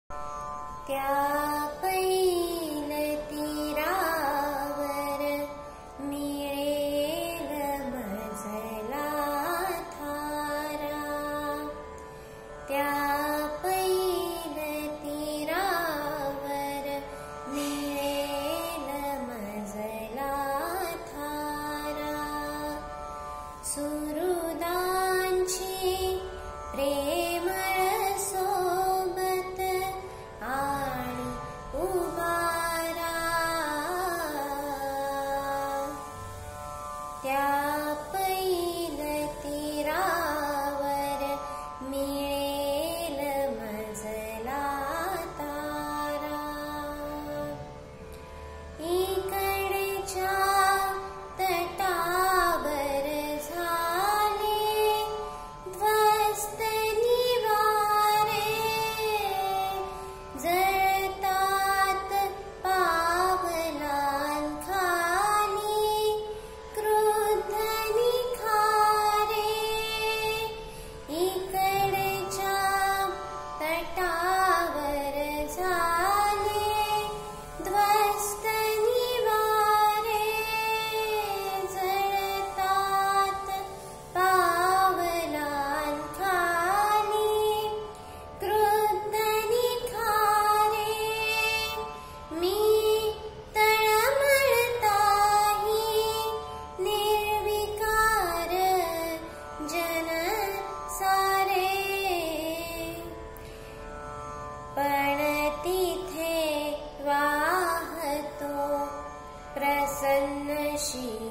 त्या पैल तीरावर मिळेल मजला थारा. त्या पैल तीरावर मिळेल मजला थारा. सुहृदांची प्रेमळ सोबत आणि उभारा. त्या पैल तीरावर मिळेल मजला तारा. इकडच्या तटावर झाले ध्वस्त निवारे. जळतात पावलांखाली क्रुद्ध निखारे. इकडच्या तटावर झाले ध्वस्त निवारे. जळतात पावलांखाली क्रुद्ध निखारे. मी तळमळताही निर्विकार जन सारे. पण तिथे वाहतो प्रसन्न शील